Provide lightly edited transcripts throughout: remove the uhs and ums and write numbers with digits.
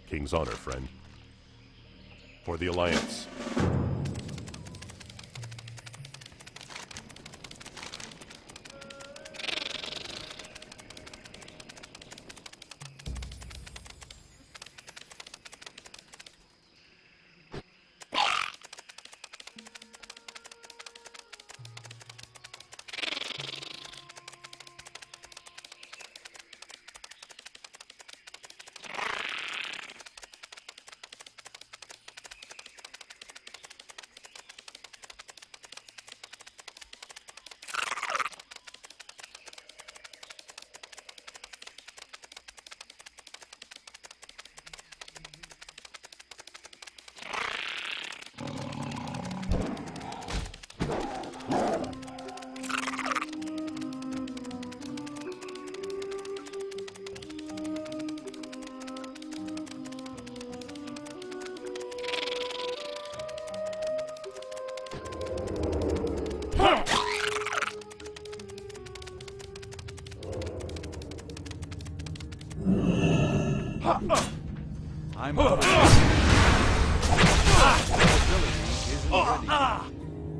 King's honor, friend. For the Alliance. I'm out of ability isn't ready.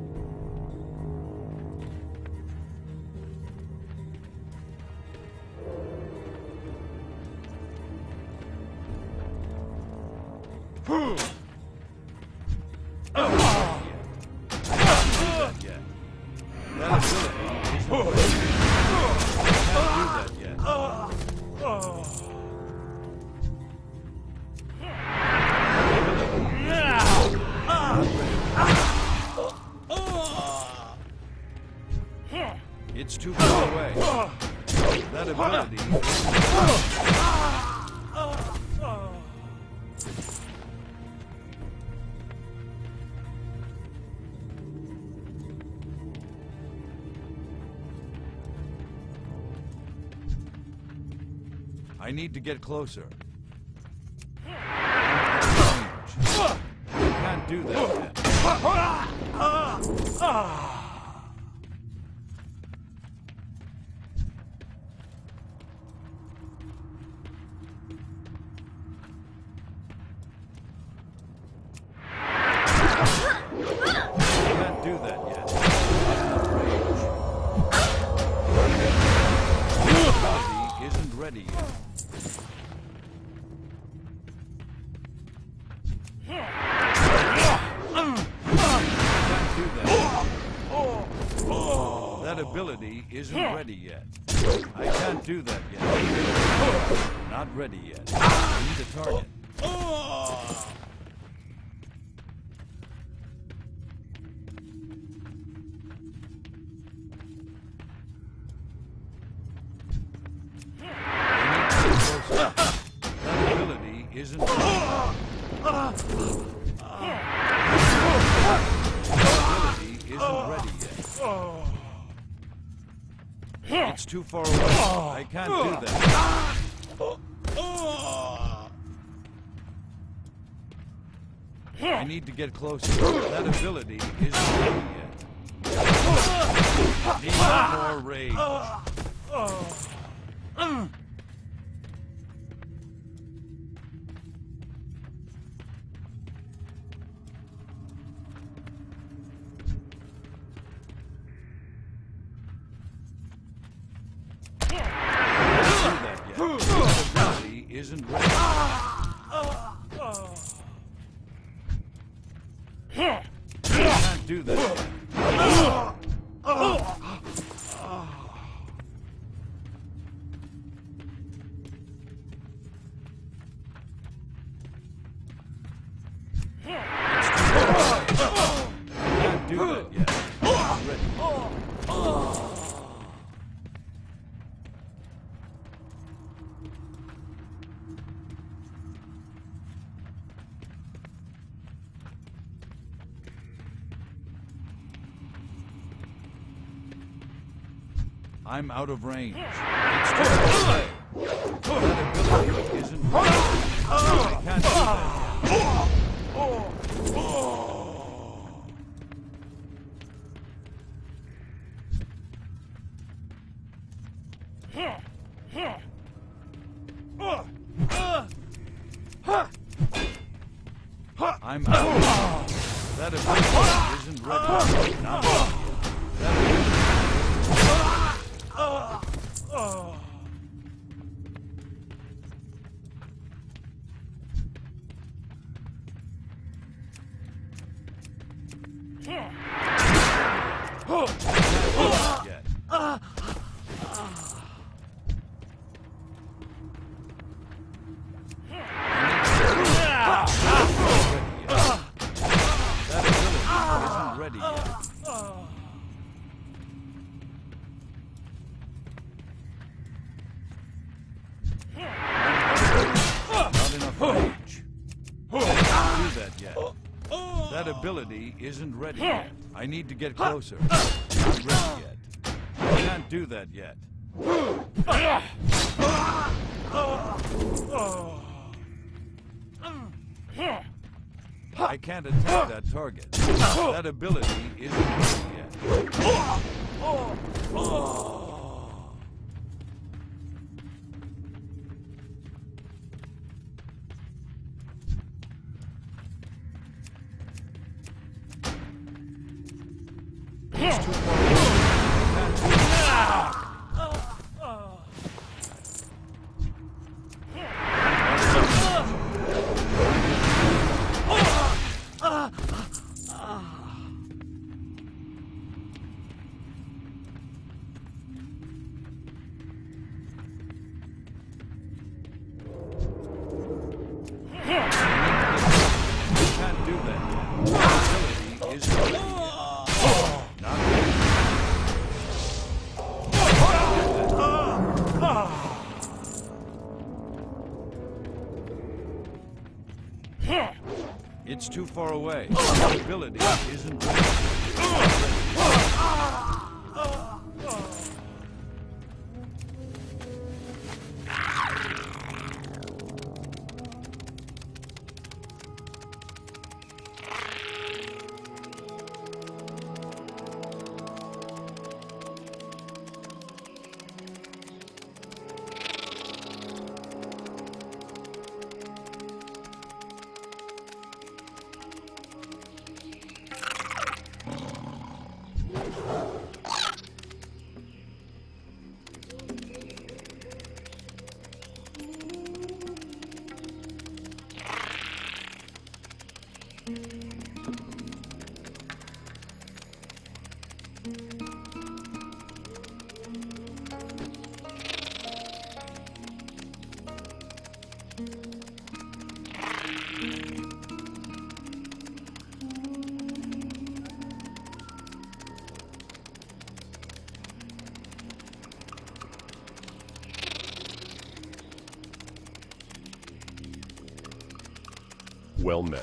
It's too far away. That ability I need to get closer. I can't do that yet. Ready yet. Can't do that. That ability isn't ready yet. I can't do that yet. Not ready yet. I need a target. Isn't ability isn't ready yet. It's too far away. I can't do that. I need to get closer. That ability isn't ready yet. Need more rage. Isn't ready. Can't do that. Can't do that yet. Not ready. I'm out of range. It's too far away. That ability isn't ready. I can't do that. I'm out. That ability isn't ready. Not ready. That yet. Ready yet. Not enough range. Can't do that yet. That ability isn't ready yet. I need to get closer. Not ready yet. I can't do that yet. I can't attack that target. That ability isn't ready yet. It's too far away. I can't do it. Can't do that. Ability is ready yet. Not ready. It's too far away. The ability isn't ready. Well met.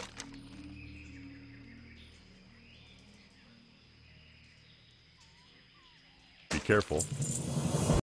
Be careful.